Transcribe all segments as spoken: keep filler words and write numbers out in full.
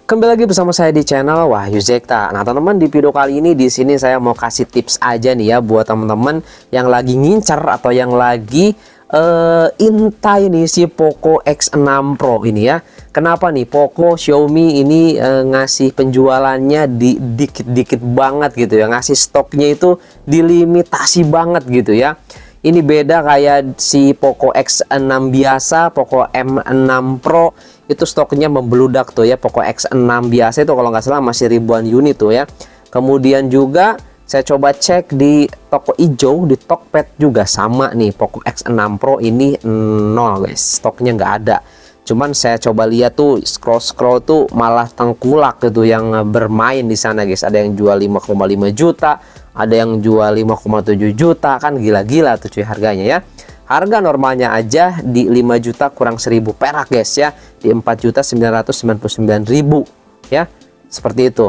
Kembali lagi bersama saya di channel Wahyu Zekta. Nah, teman-teman, di video kali ini di sini saya mau kasih tips aja nih ya buat teman-teman yang lagi ngincer atau yang lagi uh, intai nih si Poco X enam Pro ini ya. Kenapa nih Poco Xiaomi ini uh, ngasih penjualannya di dikit-dikit banget gitu ya, ngasih stoknya itu dilimitasi banget gitu ya. Ini beda kayak si Poco X enam biasa, Poco M enam Pro itu stoknya membeludak tuh ya. Poco X enam biasa itu kalau nggak salah masih ribuan unit tuh ya. Kemudian juga saya coba cek di toko hijau, di Tokped juga sama nih. Poco X enam Pro ini nol guys, stoknya nggak ada. Cuman saya coba lihat tuh scroll-scroll tuh malah tengkulak gitu yang bermain di sana guys. Ada yang jual lima koma lima juta, ada yang jual lima koma tujuh juta, kan gila-gila tuh cuy harganya ya. Harga normalnya aja di lima juta kurang seribu perak guys ya, di empat juta sembilan ratus sembilan puluh sembilan ribu ya, seperti itu.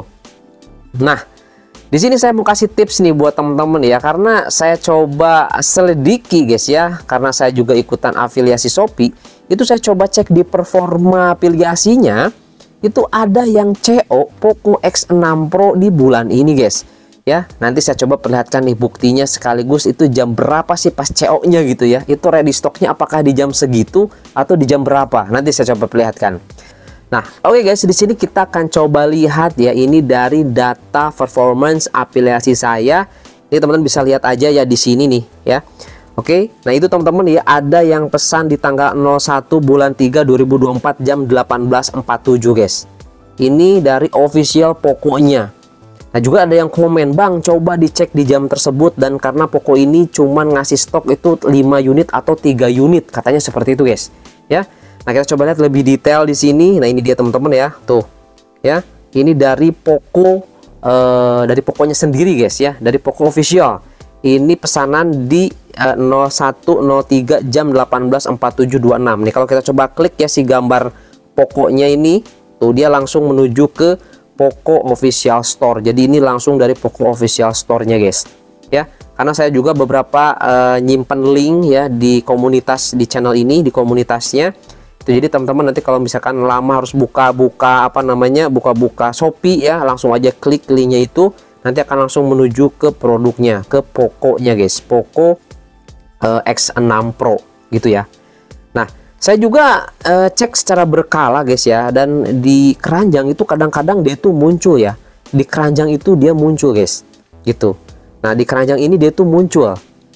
Nah, di sini saya mau kasih tips nih buat temen-temen ya, karena saya coba selidiki guys ya, karena saya juga ikutan afiliasi Shopee. Itu saya coba cek di performa afiliasinya, itu ada yang C O Poco X enam Pro di bulan ini guys ya. Nanti saya coba perlihatkan nih buktinya sekaligus itu jam berapa sih pas C O nya gitu ya, itu ready stocknya apakah di jam segitu atau di jam berapa, nanti saya coba perlihatkan. Nah, oke okay guys, di sini kita akan coba lihat ya, ini dari data performance afiliasi saya. Ini teman-teman bisa lihat aja ya di sini nih ya. Oke, okay, nah itu teman-teman ya, ada yang pesan di tanggal nol satu bulan tiga dua ribu dua puluh empat jam delapan belas empat puluh tujuh guys. Ini dari official Poco-nya. Nah, juga ada yang komen, "Bang, coba dicek di jam tersebut, dan karena Poco ini cuman ngasih stok itu lima unit atau tiga unit," katanya seperti itu guys ya. Nah, kita coba lihat lebih detail di sini. Nah, ini dia teman-teman ya, tuh ya, ini dari Poco, uh, dari Poconya sendiri guys ya, dari Poco official. Ini pesanan di uh, nol satu nol tiga jam delapan belas empat puluh tujuh dua puluh enam. Nih kalau kita coba klik ya si gambar Poconya ini, tuh dia langsung menuju ke Poco official store. Jadi ini langsung dari Poco official store-nya guys ya. Karena saya juga beberapa uh, nyimpen link ya di komunitas, di channel ini, di komunitasnya itu. Jadi teman-teman nanti kalau misalkan lama harus buka-buka apa namanya, buka-buka Shopee ya, langsung aja klik linknya itu, nanti akan langsung menuju ke produknya, ke Poco-nya guys, Poco uh, X enam Pro gitu ya. Nah, saya juga uh, cek secara berkala guys ya, dan di keranjang itu kadang-kadang dia tuh muncul ya, di keranjang itu dia muncul guys gitu. Nah, di keranjang ini dia tuh muncul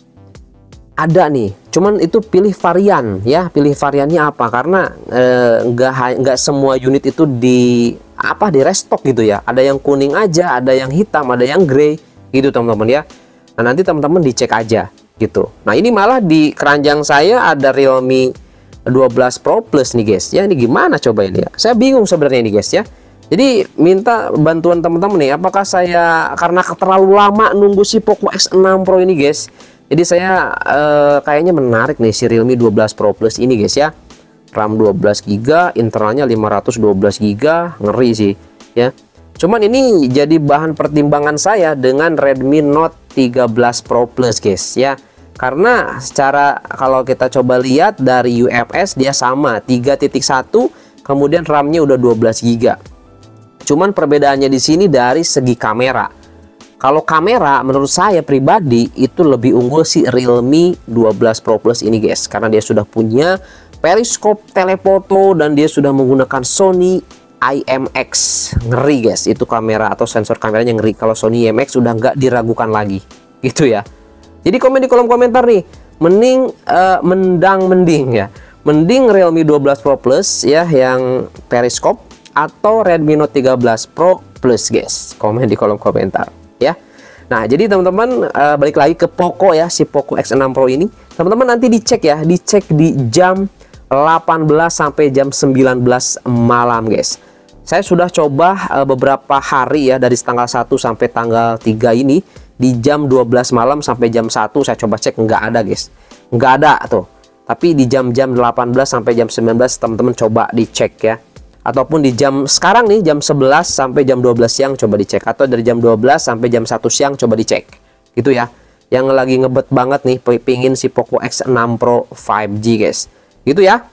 ada nih, cuman itu pilih varian ya, pilih variannya apa, karena uh, nggak nggak semua unit itu di apa di restock gitu ya. Ada yang kuning aja, ada yang hitam, ada yang grey gitu teman-teman ya. Nah, nanti teman-teman dicek aja gitu. Nah, ini malah di keranjang saya ada Realme dua belas Pro Plus nih guys ya. Ini gimana coba ini ya, saya bingung sebenarnya ini guys ya. Jadi minta bantuan teman-teman nih, apakah saya karena terlalu lama nunggu si Poco X enam Pro ini guys, jadi saya eh, kayaknya menarik nih si Realme dua belas Pro Plus ini guys ya. RAM dua belas giga, internalnya lima ratus dua belas giga, ngeri sih ya. Cuman ini jadi bahan pertimbangan saya dengan Redmi Note tiga belas Pro Plus guys ya. Karena secara kalau kita coba lihat dari U F S dia sama tiga titik satu, kemudian RAM-nya udah dua belas giga. Cuman perbedaannya di sini dari segi kamera. Kalau kamera menurut saya pribadi itu lebih unggul si Realme dua belas Pro Plus ini guys, karena dia sudah punya periskop telefoto dan dia sudah menggunakan Sony I M X. Ngeri guys, itu kamera atau sensor kameranya ngeri. Kalau Sony I M X sudah nggak diragukan lagi gitu ya. Jadi komen di kolom komentar nih, mending uh, mendang mending ya, mending Realme dua belas Pro Plus ya yang periskop atau Redmi Note tiga belas Pro Plus guys. Komen di kolom komentar ya. Nah, jadi teman-teman uh, balik lagi ke Poco ya, si Poco X enam Pro ini. Teman-teman nanti dicek ya, dicek di jam delapan belas sampai jam sembilan belas malam guys. Saya sudah coba uh, beberapa hari ya, dari tanggal satu sampai tanggal tiga ini, di jam dua belas malam sampai jam satu saya coba cek, nggak ada guys, nggak ada tuh. Tapi di jam-jam delapan belas sampai jam sembilan belas teman-teman coba dicek ya, ataupun di jam sekarang nih jam sebelas sampai jam dua belas siang coba dicek, atau dari jam dua belas sampai jam satu siang coba dicek gitu ya. Yang lagi ngebet banget nih pingin si Poco X enam Pro lima G guys gitu ya.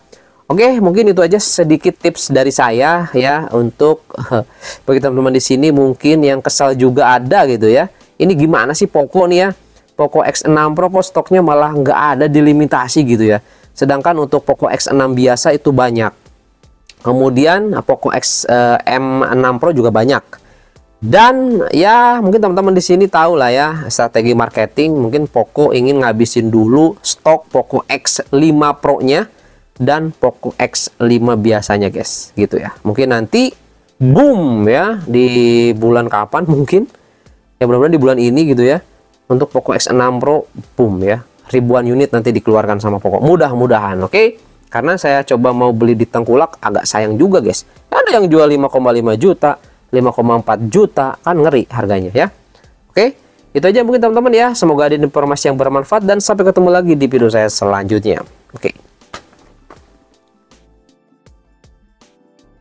Oke, mungkin itu aja sedikit tips dari saya ya untuk bagi teman-teman di sini mungkin yang kesal juga ada gitu ya. Ini gimana sih Poco nih ya? Poco X enam Pro kok stoknya malah nggak ada dilimitasi gitu ya. Sedangkan untuk Poco X enam biasa itu banyak. Kemudian Poco X eh, M enam Pro juga banyak. Dan ya mungkin teman-teman di sini tahu lah ya strategi marketing. Mungkin Poco ingin ngabisin dulu stok Poco X lima Pro-nya dan Poco X lima biasanya guys gitu ya. Mungkin nanti boom ya di bulan kapan mungkin ya, mudah-mudahan di bulan ini gitu ya, untuk Poco X enam Pro boom ya, ribuan unit nanti dikeluarkan sama Poco, mudah-mudahan. Oke okay? Karena saya coba mau beli di Tengkulak agak sayang juga guys, ada yang jual lima koma lima juta, lima koma empat juta, kan ngeri harganya ya. Oke okay? Itu aja mungkin teman-teman ya, semoga ada informasi yang bermanfaat dan sampai ketemu lagi di video saya selanjutnya. Oke okay.